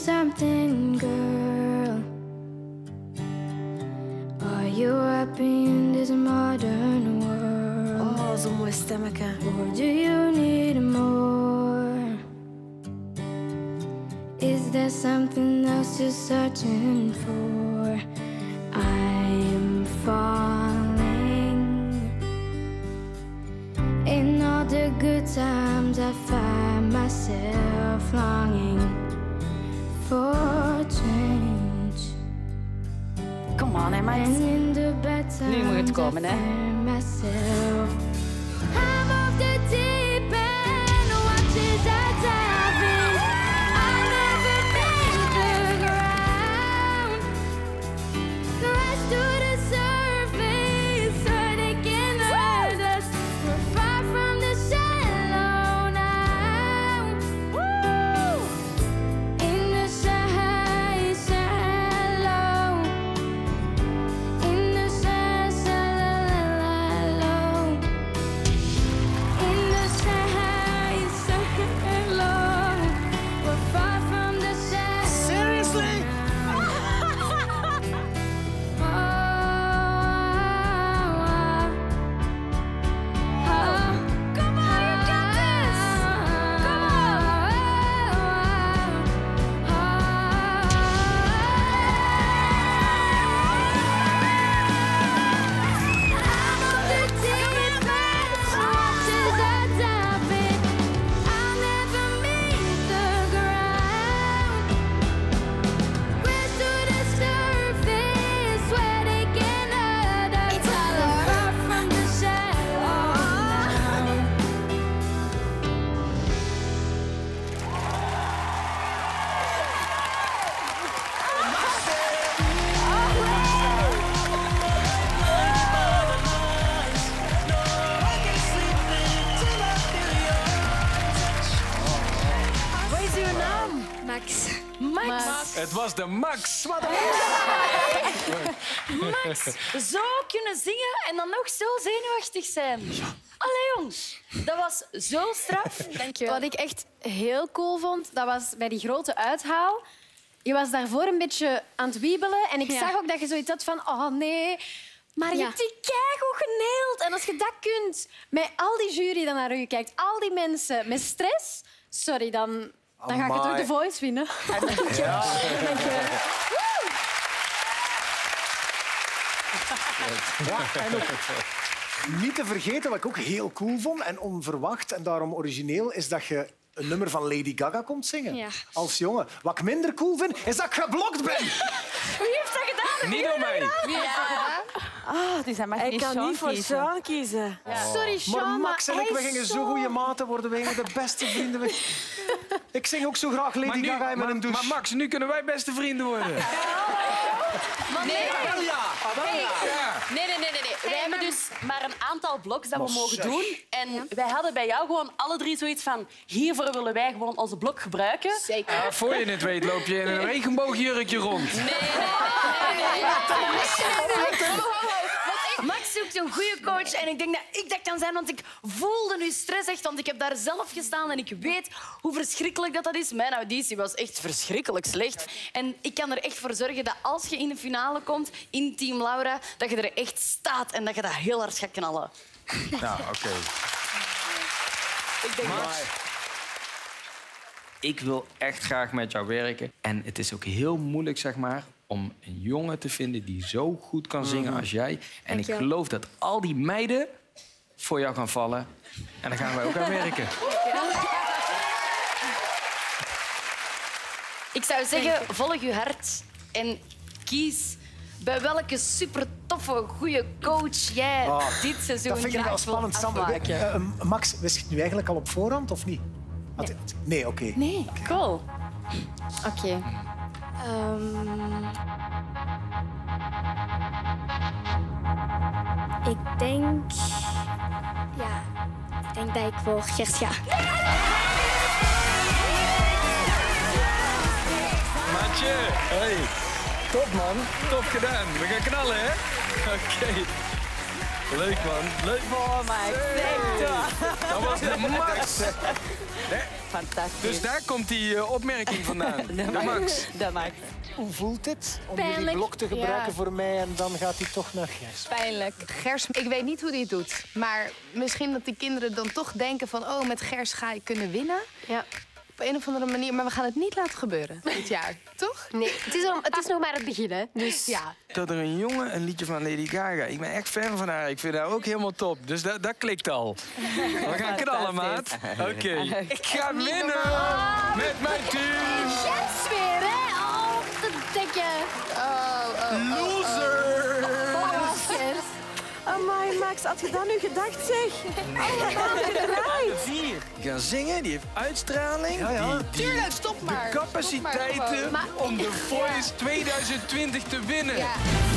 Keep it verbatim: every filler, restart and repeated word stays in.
something, girl? Are you happy in this modern world? Oh, zo'n mooi stemmetje. Or do you need more? Is there something else you're searching for? I'm falling. In all the good times I find myself longing for change. Kom aan, hè, Max. And in the bad times Nu moet het komen, hè. I find myself. I'm off the deep end, watch as I dive in. I'll never meet the ground. The rise to the surface, where they can hurt us. We're far from the shallow now. Woo! In the shy, shallow. In the shy, shallow. In the shy, shallow. We're far from the shallow. Seriously? Come on, you got this! Come I'm on the deep end, watch as I dive in. I'll never meet the ground. Rise to the surface, where they can hurt us. We're far from the shallow now. Wat is uw naam? Max. Max. Het was de Max. Wat een... Max, zo kunnen zingen en dan nog zo zenuwachtig zijn. Allee, jongens. Dat was zo straf. Dank je. Wat ik echt heel cool vond, dat was bij die grote uithaal. Je was daarvoor een beetje aan het wiebelen en ik Ja. zag ook dat je zoiets had van oh nee. Maar je Ja. hebt die keigoed geneeld. En als je dat kunt, met al die jury die naar je kijkt, al die mensen met stress, sorry, dan, dan ga je Amai. toch de Voice winnen. Ja. Ja, en ook niet te vergeten, wat ik ook heel cool vond en onverwacht en daarom origineel, is dat je een nummer van Lady Gaga komt zingen. Ja. Als jongen. Wat ik minder cool vind, is dat ik geblokt ben. Wie heeft dat gedaan? Niet door mij. Ah, dus hij mag Hij geen kan Sean niet voor kiezen. Sean kiezen. Sorry, Maar Sean, Max en hij ik, we is gingen zo zo goede maten worden. We gingen de beste vrienden. We- Ik zing ook zo graag Lady Maar, nu, Gaga in maar, mijn douche. maar Max, nu kunnen wij beste vrienden worden. Nee, Wel ja. Ah, wel ja. nee, nee, nee, nee. nee. Wij hebben dus maar een aantal bloks dat we Maar mogen zeg. doen. En wij hadden bij jou gewoon alle drie zoiets van... Hiervoor willen wij gewoon onze blok gebruiken. Zeker. Ja, voor je het weet loop je in een regenboogjurkje rond. Max zoekt een goede coach en ik denk dat ik dat kan zijn, want ik voelde nu stress echt, want ik heb daar zelf gestaan en ik weet hoe verschrikkelijk dat, dat is. Mijn auditie was echt verschrikkelijk slecht. En ik kan er echt voor zorgen dat als je in de finale komt, in Team Laura, dat je er echt staat en dat je dat heel hard gaat knallen. Nou, oké. Ik denk dat... Ik wil echt graag met jou werken. En het is ook heel moeilijk, zeg maar, om een jongen te vinden die zo goed kan zingen als jij. En ik geloof dat al die meiden voor jou gaan vallen. En daar gaan wij ook aan werken. Ik zou zeggen, volg je hart en kies bij welke super toffe, goede coach jij Ah, dit seizoen Dat vind ik graag wel spannend, wil Sander. afmaken. Eh, Max, wist je het nu eigenlijk al op voorhand of niet? Had je- Nee, oké. Nee, cool. Oké. Ehm, ik denk... Ja, ik denk dat ik voor Gert ga. Maatje, hey. Top, man. Top gedaan. We gaan knallen, hè? Oké. Leuk, man. Leuk. Oh, Max. Echt waar. Dat was de Max. Fantastisch. Dus daar komt die uh, opmerking vandaan. De Max. De Max. Hoe voelt dit om jullie Pijnlijk. blok te gebruiken Ja. voor mij en dan gaat hij toch naar Gers? Pijnlijk. Gers, ik weet niet hoe hij het doet. Maar misschien dat die kinderen dan toch denken van... oh, met Gers ga ik kunnen winnen. Ja. Op een of andere manier. Maar we gaan het niet laten gebeuren dit jaar. Toch? Nee, het is, nog- het is nog maar het begin, hè. Dus Ja. Dat er een jongen een liedje van Lady Gaga. Ik ben echt fan van haar. Ik vind haar ook helemaal top. Dus dat, dat klikt al. We gaan knallen, maat. Oké. Ik ga winnen met mijn team. Gers weer, hè. Oh, dat denk je. Oh, oh. Loser. Oh, Gers. Amai, Max, had je dat nu gedacht, zeg? Die kan zingen, die heeft uitstraling. Ja, ja. Die, die Tuurlijk, stop maar. capaciteiten Stop maar gewoon. om de Voice tweeduizend twintig te winnen. Ja.